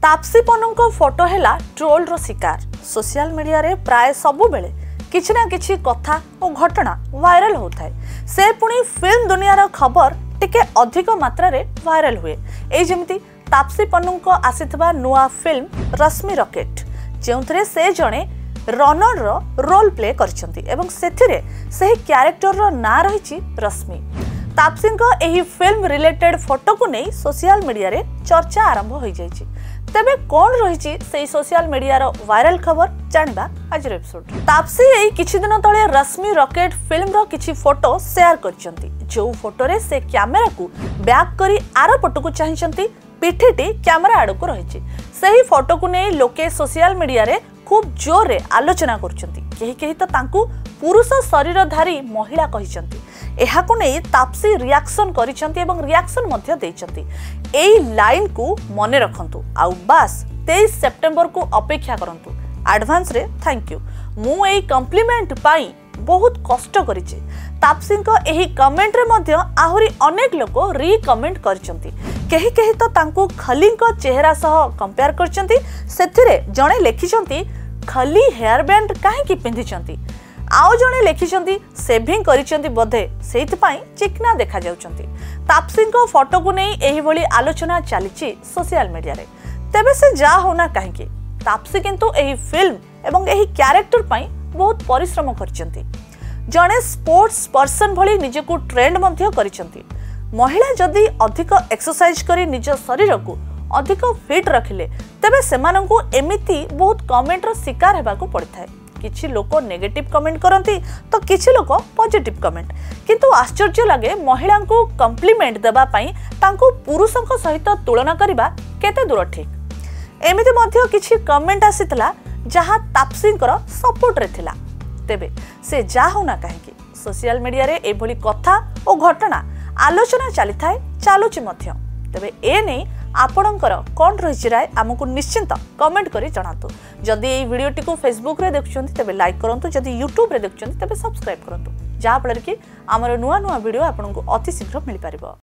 Taapsee Pannu photo है troll रो शिकार। सोशल मीडिया रे प्राय सबु बेले किछि ना किछि कथा और घटना वायरल होता है। से पुणी फिल्म दुनिया खबर टिके अधिक मात्रा रे वायरल हुए। ए जेमिति तापसी पन्नू को आसीथिबा नुआ फिल्म रश्मि रॉकेट, जेउथरे से जणे रनर रो रोल प्ले करछंती एवं सेथिरे सही कैरेक्टर रो ना रहिछि रश्मि। तापसी को एही फिल्म रिलेटेड फोटो को नहीं सोशल मीडिया रे चर्चा आरंभ हो जाइछि। तेबे कौन रही से सोशल मीडिया रो वायरल खबर जानिबा आज एपिसोड। तापसी एई किछि दिन तळे रश्मि रॉकेट फिल्म रो किछि फोटो शेयर करछंती, जो फोटो रे से कैमरा को बैक करी आर पटो को चाहिछंती, पिठिटी कैमरा आड़ को रहिछि। सही फोटो को नै लोके सोशल मीडिया रे खूब जोर रे आलोचना करछंती। केही केही तो तांकू पुरुष शरीरधारी महिला कहिछंती। एहाकु नै तापसी रिएक्शन करिछंती एवं रिएक्शन मध्य देइछंती। एई लाइन को मने रखंतु आउ बास 23 सेप्टेम्बर को अपेक्षा करंतु। एडवांस रे थैंक यू। मु एई कॉम्प्लीमेंट पाई बहुत कष्ट करिछि। तापसी को एही कमेंट रे मध्य आहुरी अनेक लोक री कमेंट करिछंती। केही केही तो तांकू खली को चेहरा सह कंपेयर करछंती। सेथिरे जणे लेखिछंती खली हेयर बैंड काहे की पिंधिछंती, आउ जणे लेखिछंती सेविंग करिछंती बोधे सेहित पई चिकना देखा जाउछंती। तापसी को फोटो को नै एही भली आलोचना चलीछि सोशल मीडिया रे। तेबे से जा होना काहे, तापसी किंतु एही फिल्म एवं एही कैरेक्टर पई बहुत परिश्रम करछंती। जणे स्पोर्ट्स पर्सन भली निजको ट्रेंड मध्य करिछंती। महिला जदि अधिक एक्सरसाइज करी निज शरीर को अधिक फिट रखिले तेबे सेमानंकु एमिति बहुत कमेंट रो शिकार हेबाकू पड़िथाय। किछि लोक नेगेटिव कमेंट करंती तो किछि लोक पॉजिटिव कमेंट, किंतु आश्चर्य लगे महिला को कॉम्प्लीमेंट देबा पई तांको पुरुषक सहित तुलना करबा केते दूर ठीक। एमिति मध्य किछि कमेंट आसीतला जहा तापसी कर सपोर्ट रे थिला। तेबे से जा होना काहेकि सोशल मीडिया रे ए भली कथा और घटना आलोचना चली थाए चालुची मध्य। तेबे ए नै आपणकर कौन रही राय आमको निश्चिंत कमेंट करी जणातु। जदि ये वीडियोटी को फेसबुक रे देखुछंती तेबे लाइक करंतु, जदि यूट्यूब रे देखुछंती तेबे सब्सक्राइब करंतु, जहा फଳରେ कि हमर नुआ नुआ वीडियो आपनको अति शीघ्र मिल पारिबो।